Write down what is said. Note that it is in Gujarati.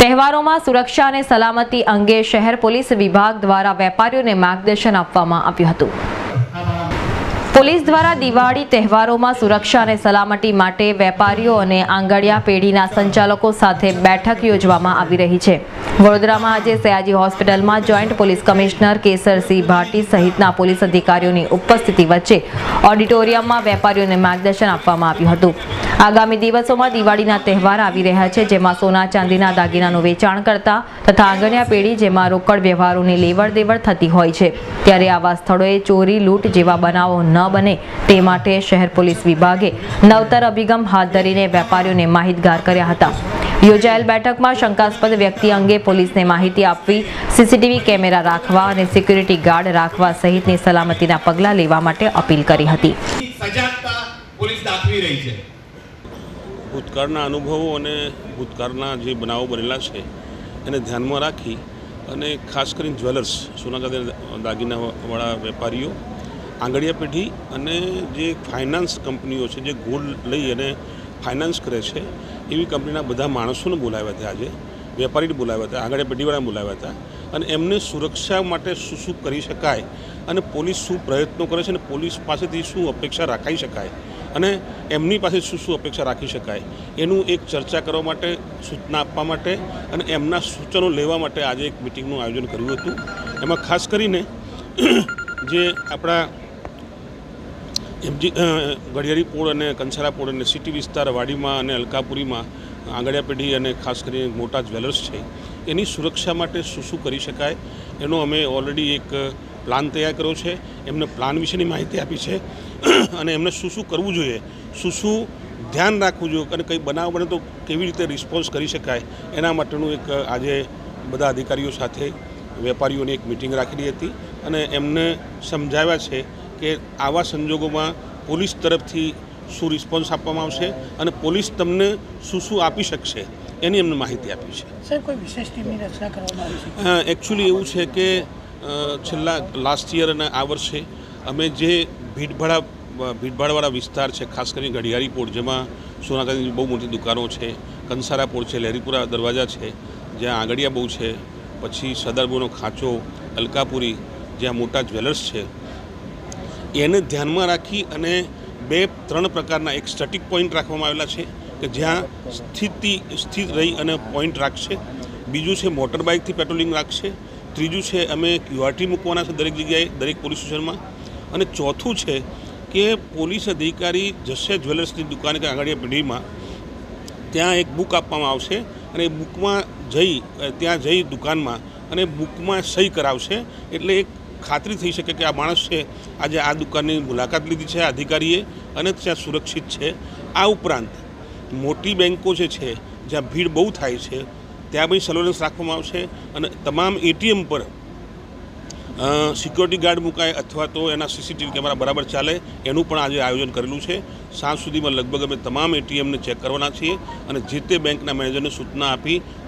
તહેવારોમાં સુરક્ષા અને સલામતી અંગે શહેર પોલીસ વિભાગ દ્વારા વેપારીઓને માર્ગદર્શન આપવામાં આવ્યું હતું। પોલીસ દ્વારા દિવાળી તહેવારોમાં સુરક્ષા અને સલામતી માટે વેપારીઓ અને આંગડિયા પેઢીના સંચાલકો સાથે બેઠક યોજવામાં આવી રહી છે। વડોદરામાં આજે સયાજી હોસ્પિટલમાં joint police commissioner Kesarsinh Bhati સહિતના પોલીસ અધિકારીઓની ઉપસ્થિતિ વચ્ચે ઓડિટોરિયમમાં વેપારીઓને માર્ગદર્શન આપવામાં આવ્યું હતું। આગામી દિવસોમાં દિવાળીના તહેવાર આવી રહ્યા છે, જેમાં સોના ચાંદીના દાગીનાનું વેચાણ કરતા તથા આંગણિયા પેઢી જેમાં રોકડ વ્યવહારોની લેવડ દેવડ થતી હોય છે, ત્યારે આવા સ્થળોએ ચોરી લૂંટ જેવા બનાવો ન બને તે માટે શહેર પોલીસ વિભાગે નવતર અભિગમ હાથ ધરીને વેપારીઓને માહિતગાર કર્યા હતા। યોજાયેલ બેઠકમાં શંકાસ્પદ વ્યક્તિ અંગે પોલીસને માહિતી આપવી, સીસીટીવી કેમેરા રાખવા અને સિક્યુરિટી ગાર્ડ રાખવા સહિતની સલામતીના પગલાં લેવા માટે અપીલ કરી હતી। ભૂતકાળના અનુભવો અને ભૂતકાળના જે બનાવો બનેલા છે એને ધ્યાનમાં રાખી અને ખાસ કરીને જ્વેલર્સ, સોના ચાંદી દાગીનાવાળા વેપારીઓ, આંગડિયા પેઢી અને જે ફાઇનાન્સ કંપનીઓ છે જે ગોલ્ડ લઈ અને ફાઇનાન્સ કરે છે એવી કંપનીના બધા માણસોને બોલાવ્યા હતા। આજે વેપારીને બોલાવ્યા હતા, આંગડિયા પેઢીવાળાને બોલાવ્યા હતા અને એમને સુરક્ષા માટે શું કરી શકાય અને પોલીસ શું પ્રયત્નો કરે છે અને પોલીસ પાસેથી શું અપેક્ષા રાખી શકાય અને એમની પાસે શું અપેક્ષા રાખી શકાય એનું એક ચર્ચા કરવા માટે, સૂચના આપવા માટે અને એમના સૂચનો લેવા માટે આજે એક મિટિંગનું આયોજન કર્યું હતું। એમાં ખાસ કરીને જે આપણા ગડિયારી પોળ અને કંસારા પોળ અને સિટી વિસ્તાર વાડીમાં અને અલકાપુરીમાં આંગડિયા પેઢી અને ખાસ કરીને મોટા જ્વેલર્સ છે એની સુરક્ષા માટે શું કરી શકાય એનો અમે ઓલરેડી એક પ્લાન તૈયાર કર્યો છે। એમને પ્લાન વિશેની માહિતી આપી છે અને એમને શું કરવું જોઈએ, શું ધ્યાન રાખવું જોઈએ અને કંઈ બનાવ બને તો કેવી રીતે રિસ્પોન્સ કરી શકાય એના માટેનું એક આજે બધા અધિકારીઓ સાથે વેપારીઓની એક મિટિંગ રાખેલી હતી અને એમને સમજાવ્યા છે કે આવા સંજોગોમાં પોલીસ તરફથી શું રિસ્પોન્સ આપવામાં આવશે અને પોલીસ તમને શું આપી શકશે એની એમને માહિતી આપી છે। સર, કોઈ વિશેષ ટીમની રચના કરવામાં આવી છે? એકચ્યુઅલી એવું છે કે છેલ્લા લાસ્ટ યર અને આ વર્ષે અમે જે ભીડભાડવાળા વિસ્તાર છે, ખાસ કરીને ગડિયારી પોળ જેમાં સોના ચાંદીની બહુ મોટી દુકાનો છે, કંસારા પોળ છે, લહેરીપુરા દરવાજા છે જ્યાં આંગડિયા બહુ છે, પછી સદરબોનો ખાંચો, અલકાપુરી જ્યાં મોટા જ્વેલર્સ છે, એને ધ્યાનમાં રાખી અને 2-3 પ્રકારના એક સ્ટેટિક પોઈન્ટ રાખવામાં આવેલા છે કે જ્યાં સ્થિત રહી અને પોઈન્ટ રાખશે, બીજું છે મોટર બાઇકથી પેટ્રોલિંગ રાખશે, ત્રીજું છે અમે ક્યુઆરટી મૂકવાના છે દરેક જગ્યાએ, દરેક પોલીસ સ્ટેશનમાં, અને ચોથું છે કે પોલીસ અધિકારી જશે જ્વેલર્સની દુકાન કે આંગડિયા પેઢીમાં, ત્યાં એક બુક આપવામાં આવશે અને એ બુકમાં ત્યાં જઈ દુકાનમાં અને બુકમાં સહી કરાવશે, એટલે એક ખાતરી થઈ શકે કે આ માણસ છે આજે આ દુકાનની મુલાકાત લીધી છે અધિકારીએ અને ત્યાં સુરક્ષિત છે। આ ઉપરાંત મોટી બેન્કો જે છે જ્યાં ભીડ બહુ થાય છે ત્યાં બી સર્વેલન્સ રાખવામાં આવશે અને તમામ એટીએમ પર સિક્યોરિટી ગાર્ડ મુકાય અથવા તો એના સીસીટીવી કેમેરા બરાબર ચાલે એનું પણ આજે આયોજન કરેલું છે। સાંજ સુધીમાં લગભગ અમે તમામ એટીએમને ચેક કરવાના છીએ અને જે તે બેંકના મેનેજરને સૂચના આપી